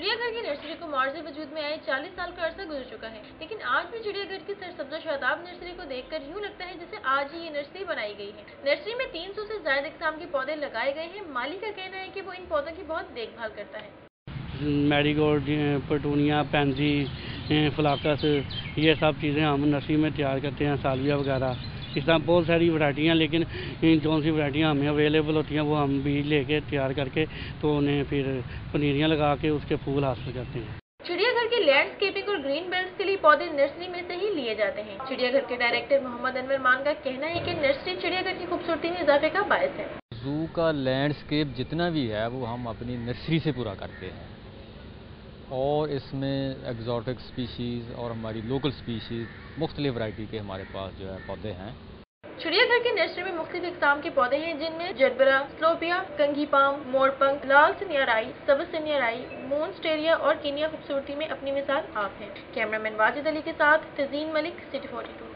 चिड़ियाघर की नर्सरी को मुआवजे वजूद में आए 40 साल का अरसा गुजर चुका है, लेकिन आज भी चिड़ियाघर की सरसब्जा शादाब नर्सरी को देखकर यूं लगता है जैसे आज ही ये नर्सरी बनाई गई है। नर्सरी में 300 से ज्यादा किस्म के पौधे लगाए गए हैं। माली का कहना है कि वो इन पौधों की बहुत देखभाल करता है। मैरीगोल्ड, पेटूनिया, पैंजी, फ्लाकस, ये सब चीज़ें हम नर्सरी में तैयार करते हैं। सालविया वगैरह इस तरह बहुत सारी वैरायटियाँ, लेकिन जो सी वैरायटियाँ हमें अवेलेबल होती हैं वो हम बीज लेके तैयार करके तो उन्हें फिर पनीरियाँ लगा के उसके फूल हासिल करते हैं। चिड़ियाघर की लैंडस्केपिंग और ग्रीन बेल्ट्स के लिए पौधे नर्सरी में से ही लिए जाते हैं। चिड़ियाघर के डायरेक्टर मोहम्मद अनवर मान का कहना है कि नर्सरी चिड़ियाघर की खूबसूरती में इजाफे का बायस है। जू का लैंडस्केप जितना भी है वो हम अपनी नर्सरी से पूरा करते हैं, और इसमें एग्जॉटिक स्पीशीज़ और हमारी लोकल स्पीशीज़ मुख्तलिफ वैरायटी के हमारे पास जो है पौधे हैं। चिड़ियाघर की नर्सरी में मुख्तलिफ इक़साम के पौधे हैं, जिनमें जरबरा, स्लोपिया, कंघी पाम, मोरपंख, लाल सनियाराई, सबज सनियाराई, मोन्स्टेरिया और कीनिया खूबसूरती में अपनी मिसाल आप है। कैमरामैन वाजिद अली के साथ तज़ीन मलिक, सिटी 42।